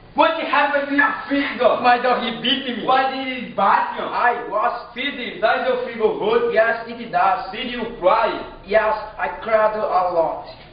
What happened to your finger? My dog, he beat me. Why did it bite you? I was feeding. Does your finger hurt? Yes, it does. Did you cry? Yes, I cried a lot.